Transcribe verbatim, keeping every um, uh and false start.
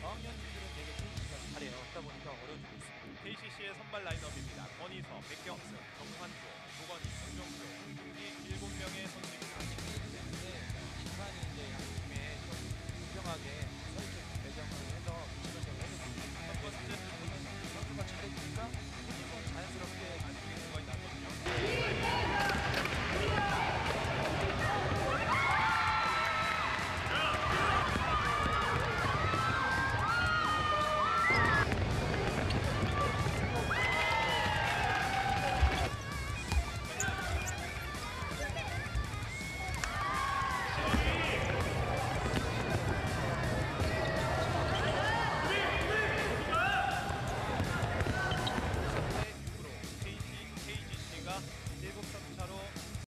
저학년들은 되게 케이씨씨가 잘해요. 그러다 보니까 어려워지고 있습니다. 케이씨씨의 선발 라인업입니다. 권희서, 백경승, 정환조, 조건희, 정정조 이 일곱 명의 선수가